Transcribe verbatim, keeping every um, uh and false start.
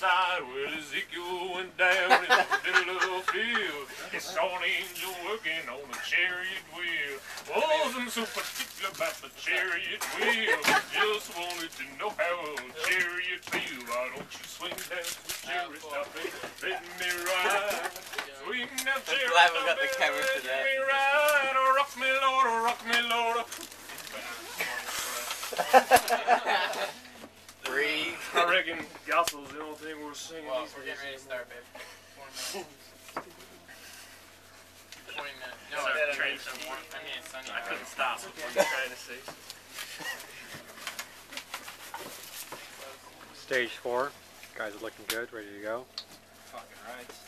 side where Ezekiel went down in the little field. He saw an angel working on a chariot wheel. Wasn't so particular about the chariot wheel. Just wanted to know how a chariot feel. Why don't you swing down to the chariot, stop it, let me ride. Swing down to the chariot, glad we got the camera for let that. me ride. Oh, rock me, Lord, oh, rock me, Lord. Breathe. I reckon gospel's the only thing we're singing. Well, these we're days. getting ready to start, babe. Four minutes. Twenty minutes. No, Sorry, I train mean, I mean, it's sunny. I couldn't stop. What are you trying to say? Stage four. Guys are looking good, ready to go. Fucking right.